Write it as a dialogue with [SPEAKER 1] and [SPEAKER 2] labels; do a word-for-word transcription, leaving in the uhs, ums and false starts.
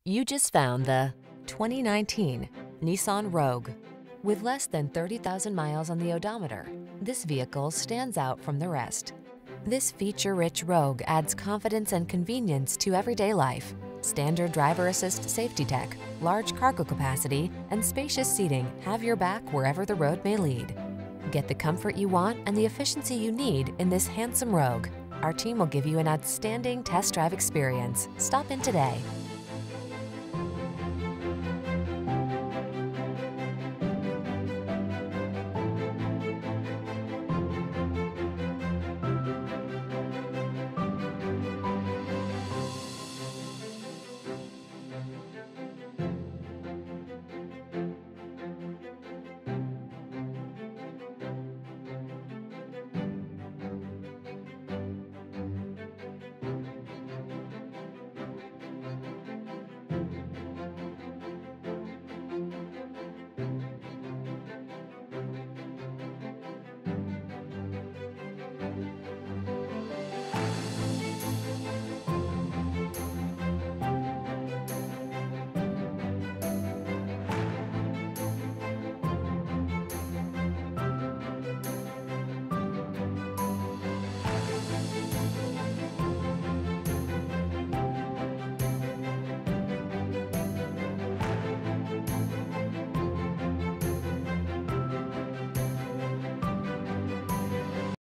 [SPEAKER 1] You just found the twenty nineteen Nissan Rogue. With less than thirty thousand miles on the odometer, this vehicle stands out from the rest. This feature-rich Rogue adds confidence and convenience to everyday life. Standard driver assist safety tech, large cargo capacity, and spacious seating have your back wherever the road may lead. Get the comfort you want and the efficiency you need in this handsome Rogue. Our team will give you an outstanding test drive experience. Stop in today.